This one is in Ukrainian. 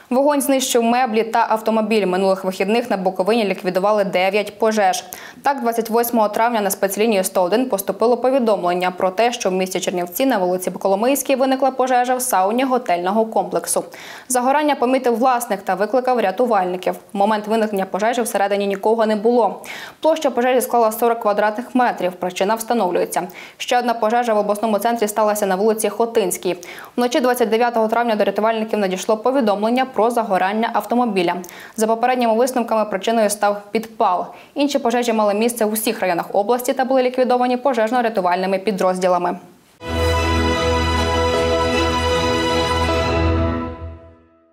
Вогонь знищив меблі та автомобіль. Минулих вихідних на Буковині ліквідували 9 пожеж. Так, 28 травня на спецлінію 101 поступило повідомлення про те, що в місті Чернівці на вулиці Коломийській виникла пожежа в сауні готельного комплексу. Загорання помітив власник та викликав рятувальників. В момент виникнення пожежі всередині нікого не було. Площа пожежі склала 40 квадратних метрів. Причина встановлюється. Ще одна пожежа в обласному центрі сталася на вулиці Хотинській. Вночі 29 травня до рятувальників надійшло повідомлення про загорання автомобіля. За попередніми висновками причиною став підпал. Інші пожежі мали місце в усіх районах області та були ліквідовані пожежно-рятувальними підрозділами.